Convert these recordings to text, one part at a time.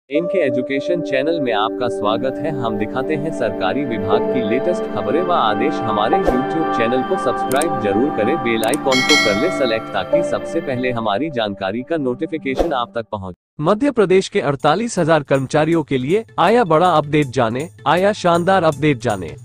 इनके education channel में आपका स्वागत है। हम दिखाते हैं सरकारी विभाग की लेटेस्ट खबरें व आदेश। हमारे YouTube चैनल को सब्सक्राइब जरूर करें, बेल आइकॉन को कर ले सेलेक्ट ताकि सबसे पहले हमारी जानकारी का नोटिफिकेशन आप तक पहुंचे। मध्य प्रदेश के 48,000 कर्मचारियों के लिए आया बड़ा अपडेट, जाने आया शानदार अपडेट जाने।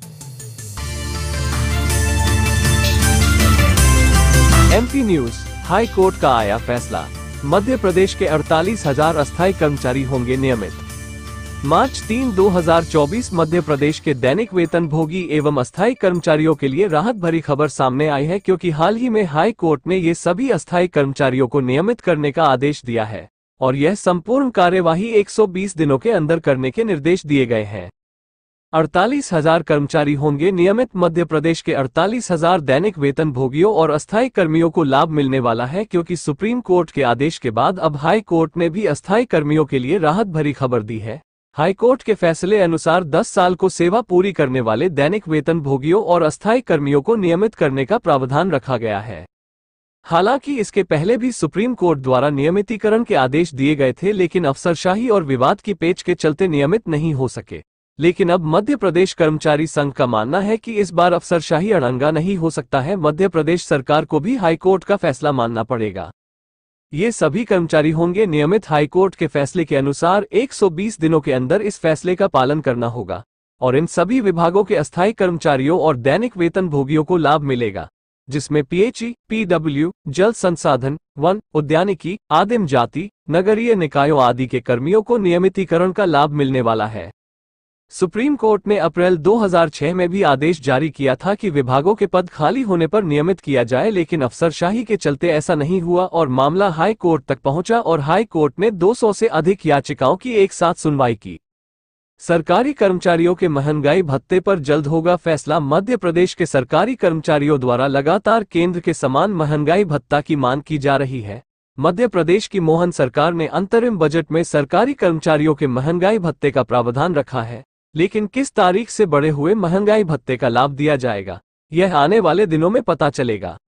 MP न्यूज, हाई कोर्ट का आया फैसला। मध्य प्रदेश के 48,000 अस्थायी कर्मचारी होंगे नियमित। मार्च 3, 2024 मध्य प्रदेश के दैनिक वेतन भोगी एवं अस्थायी कर्मचारियों के लिए राहत भरी खबर सामने आई है, क्योंकि हाल ही में हाई कोर्ट ने ये सभी अस्थायी कर्मचारियों को नियमित करने का आदेश दिया है और यह संपूर्ण कार्यवाही 120 दिनों के अंदर करने के निर्देश दिए गए हैं। 48,000 कर्मचारी होंगे नियमित। मध्य प्रदेश के 48,000 दैनिक वेतन भोगियों और अस्थायी कर्मियों को लाभ मिलने वाला है, क्योंकि सुप्रीम कोर्ट के आदेश के बाद अब हाई कोर्ट ने भी अस्थायी कर्मियों के लिए राहत भरी खबर दी है। हाई कोर्ट के फैसले अनुसार 10 साल को सेवा पूरी करने वाले दैनिक वेतन भोगियों और अस्थायी कर्मियों को नियमित करने का प्रावधान रखा गया है। हालांकि इसके पहले भी सुप्रीम कोर्ट द्वारा नियमितीकरण के आदेश दिए गए थे, लेकिन अफसरशाही और विवाद की पेच के चलते नियमित नहीं हो सके। लेकिन अब मध्य प्रदेश कर्मचारी संघ का मानना है कि इस बार अफसरशाही अड़ंगा नहीं हो सकता है। मध्य प्रदेश सरकार को भी हाईकोर्ट का फैसला मानना पड़ेगा। ये सभी कर्मचारी होंगे नियमित। हाईकोर्ट के फैसले के अनुसार 120 दिनों के अंदर इस फैसले का पालन करना होगा और इन सभी विभागों के अस्थायी कर्मचारियों और दैनिक वेतन भोगियों को लाभ मिलेगा, जिसमें PHE, PW, जल संसाधन, वन, उद्यानिकी, आदिम जाति, नगरीय निकायों आदि के कर्मियों को नियमितीकरण का लाभ मिलने वाला है। सुप्रीम कोर्ट ने अप्रैल 2006 में भी आदेश जारी किया था कि विभागों के पद खाली होने पर नियमित किया जाए, लेकिन अफसरशाही के चलते ऐसा नहीं हुआ और मामला हाई कोर्ट तक पहुंचा और हाई कोर्ट ने 200 से अधिक याचिकाओं की एक साथ सुनवाई की। सरकारी कर्मचारियों के महंगाई भत्ते पर जल्द होगा फैसला। मध्य प्रदेश के सरकारी कर्मचारियों द्वारा लगातार केंद्र के समान महंगाई भत्ता की मांग की जा रही है। मध्य प्रदेश की मोहन सरकार ने अंतरिम बजट में सरकारी कर्मचारियों के महंगाई भत्ते का प्रावधान रखा है, लेकिन किस तारीख से बढ़े हुए महंगाई भत्ते का लाभ दिया जाएगा, यह आने वाले दिनों में पता चलेगा।